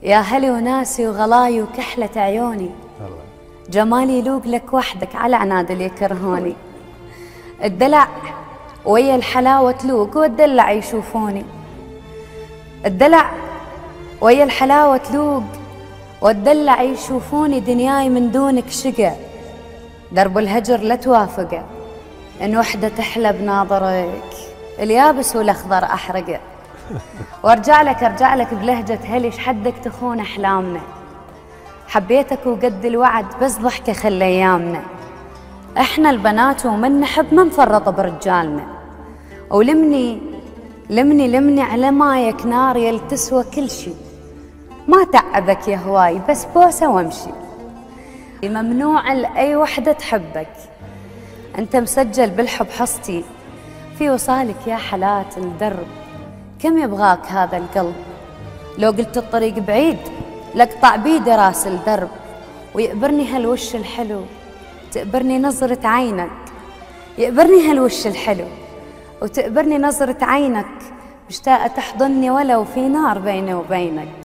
يا هلي وناسي وغلاي وكحلة عيوني، جمالي يلوق لك وحدك على عناد اللي يكرهوني. الدلع ويا الحلاوة تلوق والدلع يشوفوني، الدلع ويا الحلاوة تلوق والدلع يشوفوني. دنياي من دونك شقا، درب الهجر لا توافقه، إن وحدة تحلى بناظرك، اليابس والأخضر أحرقه. وارجع لك بلهجة هلش حدك تخون أحلامنا، حبيتك وقد الوعد بس ضحكة خلى أيامنا. إحنا البنات ومن نحب ما نفرط برجالنا، ولمني لمني لمني على مايك نار يلتسوى كل شي. ما تعبك يا هواي بس بوسة وامشي، ممنوع لأي وحدة تحبك، أنت مسجل بالحب حصتي في وصالك يا حالات الدرب. كم يبغاك هذا القلب، لو قلت الطريق بعيد لقطع بيده راس الدرب. ويقبرني هالوش الحلو تقبرني نظرة عينك، يقبرني هالوش الحلو وتقبرني نظرة عينك. مشتاقة تحضني ولو في نار بيني وبينك.